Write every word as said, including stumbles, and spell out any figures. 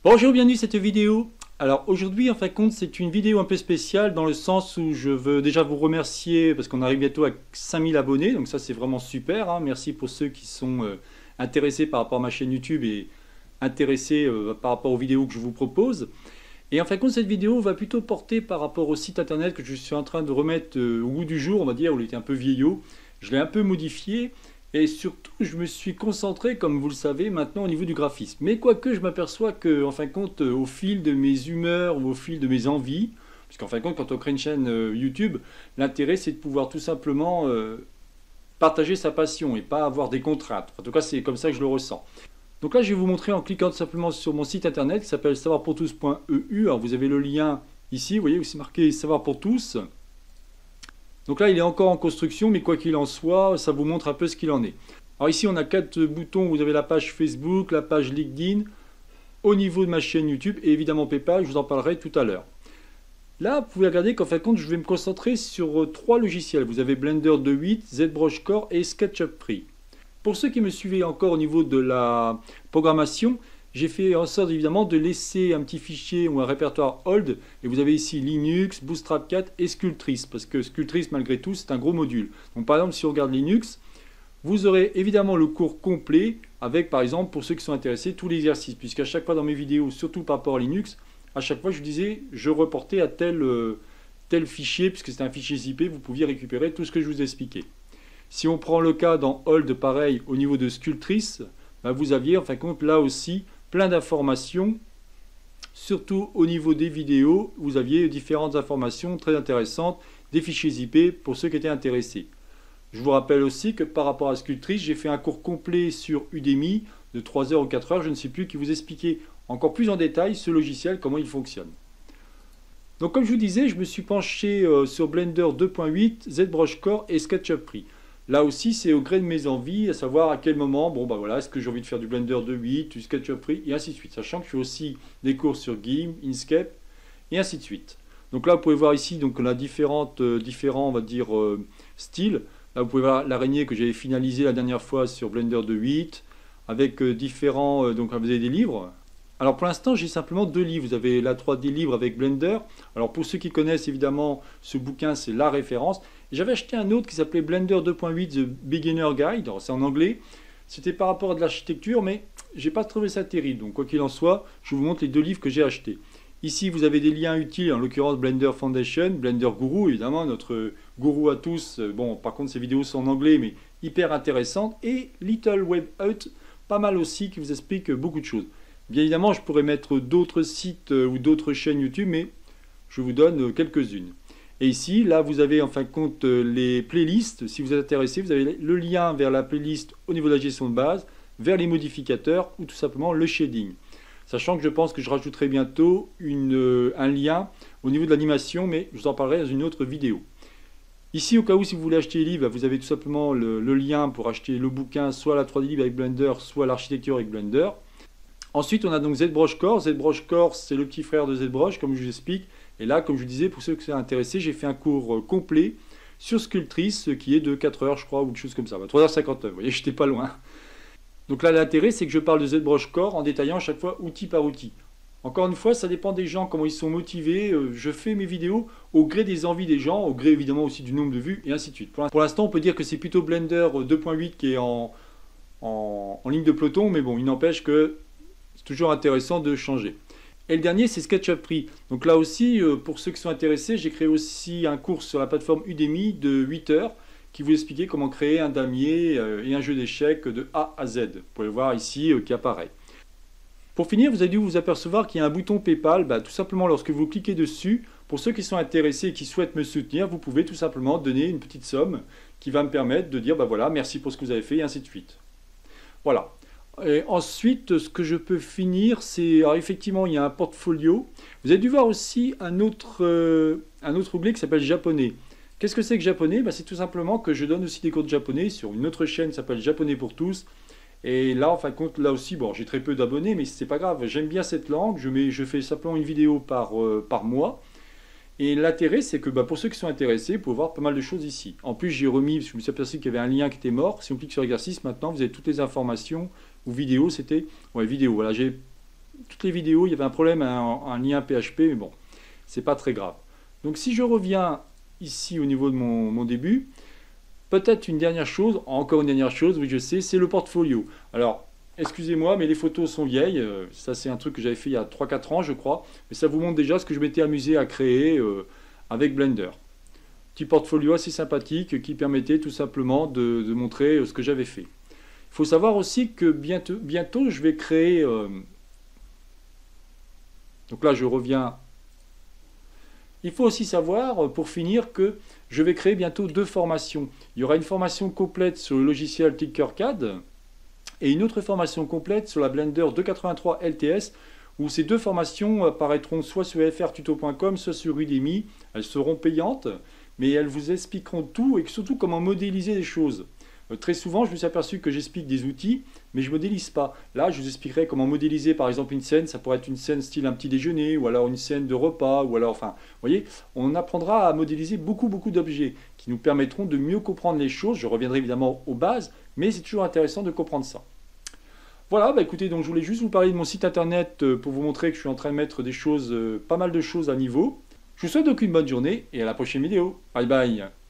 Bonjour, bienvenue à cette vidéo. Alors aujourd'hui, en fin de compte, c'est une vidéo un peu spéciale dans le sens où je veux déjà vous remercier parce qu'on arrive bientôt à cinq mille abonnés, donc ça c'est vraiment super, hein. Merci pour ceux qui sont euh, intéressés par rapport à ma chaîne YouTube et intéressés euh, par rapport aux vidéos que je vous propose. Et en fin de compte, cette vidéo va plutôt porter par rapport au site internet que je suis en train de remettre euh, au goût du jour, on va dire, où il était un peu vieillot. Je l'ai un peu modifié. Et surtout, je me suis concentré, comme vous le savez, maintenant au niveau du graphisme. Mais quoique, je m'aperçois que, en fin de compte, au fil de mes humeurs ou au fil de mes envies, puisqu'en fin de compte, quand on crée une chaîne euh, YouTube, l'intérêt c'est de pouvoir tout simplement euh, partager sa passion et pas avoir des contraintes. En tout cas, c'est comme ça que je le ressens. Donc là, je vais vous montrer en cliquant tout simplement sur mon site internet qui s'appelle savoir pour tous point e u. Alors vous avez le lien ici, vous voyez où c'est marqué Savoir pour tous. Donc là, il est encore en construction, mais quoi qu'il en soit, ça vous montre un peu ce qu'il en est. Alors ici, on a quatre boutons. Vous avez la page Facebook, la page LinkedIn, au niveau de ma chaîne YouTube et évidemment PayPal, je vous en parlerai tout à l'heure. Là, vous pouvez regarder qu'en fin de compte, je vais me concentrer sur trois logiciels. Vous avez Blender deux point huit, ZBrush Core et SketchUp Free. Pour ceux qui me suivaient encore au niveau de la programmation, j'ai fait en sorte évidemment de laisser un petit fichier ou un répertoire old, et vous avez ici Linux, Bootstrap quatre et Sculptris, parce que Sculptris malgré tout c'est un gros module. Donc par exemple si on regarde Linux, vous aurez évidemment le cours complet avec par exemple pour ceux qui sont intéressés tous les exercices, puisqu'à chaque fois dans mes vidéos, surtout par rapport à Linux, à chaque fois je vous disais je reportais à tel, euh, tel fichier, puisque c'est un fichier zippé, vous pouviez récupérer tout ce que je vous ai expliqué. Si on prend le cas dans old pareil au niveau de Sculptris, bah, vous aviez en fin de compte là aussi plein d'informations, surtout au niveau des vidéos, vous aviez différentes informations très intéressantes, des fichiers zippés pour ceux qui étaient intéressés. Je vous rappelle aussi que par rapport à Sculptris, j'ai fait un cours complet sur Udemy de trois heures ou quatre heures, je ne sais plus, qui vous expliquait encore plus en détail ce logiciel, comment il fonctionne. Donc comme je vous disais, je me suis penché euh, sur Blender deux point huit, ZBrush Core et SketchUp Free. Là aussi, c'est au gré de mes envies, à savoir à quel moment, bon bah voilà, est-ce que j'ai envie de faire du Blender deux point huit, du SketchUp Free, et ainsi de suite. Sachant que je fais aussi des cours sur GIMP, Inkscape, et ainsi de suite. Donc là, vous pouvez voir ici, donc on a différentes, euh, différents, on va dire, euh, styles. Là, vous pouvez voir l'araignée que j'avais finalisée la dernière fois sur Blender deux point huit, avec euh, différents, euh, donc vous avez des livres. Alors pour l'instant, j'ai simplement deux livres. Vous avez la trois D libre avec Blender. Alors pour ceux qui connaissent évidemment, ce bouquin, c'est la référence. J'avais acheté un autre qui s'appelait Blender deux point huit The Beginner Guide, c'est en anglais. C'était par rapport à de l'architecture, mais j'ai pas trouvé ça terrible. Donc quoi qu'il en soit, je vous montre les deux livres que j'ai achetés. Ici, vous avez des liens utiles, en l'occurrence Blender Foundation, Blender Guru, évidemment, notre gourou à tous. Bon, par contre, ces vidéos sont en anglais, mais hyper intéressantes. Et Little Web Hut, pas mal aussi, qui vous explique beaucoup de choses. Bien évidemment, je pourrais mettre d'autres sites ou d'autres chaînes YouTube, mais je vous donne quelques-unes. Et ici, là, vous avez en fin de compte les playlists. Si vous êtes intéressé, vous avez le lien vers la playlist au niveau de la gestion de base, vers les modificateurs ou tout simplement le shading. Sachant que je pense que je rajouterai bientôt une, un lien au niveau de l'animation, mais je vous en parlerai dans une autre vidéo. Ici, au cas où, si vous voulez acheter les livres, vous avez tout simplement le, le lien pour acheter le bouquin, soit la trois D libre avec Blender, soit l'architecture avec Blender. Ensuite, on a donc ZBrush Core. ZBrush Core, c'est le petit frère de ZBrush, comme je vous explique. Et là, comme je vous disais, pour ceux qui sont intéressés, j'ai fait un cours complet sur Sculptris, qui est de quatre heures, je crois, ou quelque chose comme ça. trois heures cinquante-neuf, vous voyez, j'étais pas loin. Donc là, l'intérêt, c'est que je parle de ZBrush Core en détaillant à chaque fois outil par outil. Encore une fois, ça dépend des gens, comment ils sont motivés. Je fais mes vidéos au gré des envies des gens, au gré évidemment aussi du nombre de vues, et ainsi de suite. Pour l'instant, on peut dire que c'est plutôt Blender deux point huit qui est en, en, en ligne de peloton, mais bon, il n'empêche que c'est toujours intéressant de changer. Et le dernier, c'est SketchUp Free. Donc là aussi, pour ceux qui sont intéressés, j'ai créé aussi un cours sur la plateforme Udemy de huit heures qui vous expliquait comment créer un damier et un jeu d'échecs de A à Z. Vous pouvez le voir ici qui apparaît. Pour finir, vous avez dû vous apercevoir qu'il y a un bouton PayPal. Bah, tout simplement, lorsque vous cliquez dessus, pour ceux qui sont intéressés et qui souhaitent me soutenir, vous pouvez tout simplement donner une petite somme qui va me permettre de dire, bah voilà, merci pour ce que vous avez fait, et ainsi de suite. Voilà. Et ensuite, ce que je peux finir, c'est... Alors effectivement, il y a un portfolio. Vous avez dû voir aussi un autre, euh, un autre onglet qui s'appelle japonais. Qu'est-ce que c'est que japonais? Bah, c'est tout simplement que je donne aussi des cours de japonais sur une autre chaîne qui s'appelle Japonais pour tous. Et là, en fin de compte, là aussi, bon, j'ai très peu d'abonnés, mais c'est pas grave. J'aime bien cette langue. Je, mets, je fais simplement une vidéo par, euh, par mois. Et l'intérêt, c'est que bah, pour ceux qui sont intéressés, vous pouvez voir pas mal de choses ici. En plus, j'ai remis, parce que je me suis aperçu qu'il y avait un lien qui était mort. Si on clique sur exercice, maintenant, vous avez toutes les informations, ou vidéos, c'était... Ouais, vidéo, voilà, j'ai toutes les vidéos, il y avait un problème, un, un lien P H P, mais bon, c'est pas très grave. Donc si je reviens ici au niveau de mon, mon début, peut-être une dernière chose, encore une dernière chose, oui je sais, c'est le portfolio. Alors, excusez-moi, mais les photos sont vieilles, euh, ça c'est un truc que j'avais fait il y a trois quatre ans je crois, mais ça vous montre déjà ce que je m'étais amusé à créer euh, avec Blender. Petit portfolio assez sympathique qui permettait tout simplement de, de montrer ce que j'avais fait. Il faut savoir aussi que bientôt, bientôt je vais créer... Euh, donc là je reviens... Il faut aussi savoir, pour finir, que je vais créer bientôt deux formations. Il y aura une formation complète sur le logiciel Tinkercad et une autre formation complète sur la Blender deux cent quatre-vingt-trois L T S, où ces deux formations apparaîtront soit sur f r tuto point com, soit sur Udemy. Elles seront payantes, mais elles vous expliqueront tout et surtout comment modéliser les choses. Euh, très souvent, je me suis aperçu que j'explique des outils, mais je ne modélise pas. Là, je vous expliquerai comment modéliser par exemple une scène. Ça pourrait être une scène style un petit déjeuner, ou alors une scène de repas, ou alors, enfin, vous voyez, on apprendra à modéliser beaucoup, beaucoup d'objets qui nous permettront de mieux comprendre les choses. Je reviendrai évidemment aux bases, mais c'est toujours intéressant de comprendre ça. Voilà, bah écoutez, donc je voulais juste vous parler de mon site internet euh, pour vous montrer que je suis en train de mettre des choses, euh, pas mal de choses à niveau. Je vous souhaite donc une bonne journée et à la prochaine vidéo. Bye bye.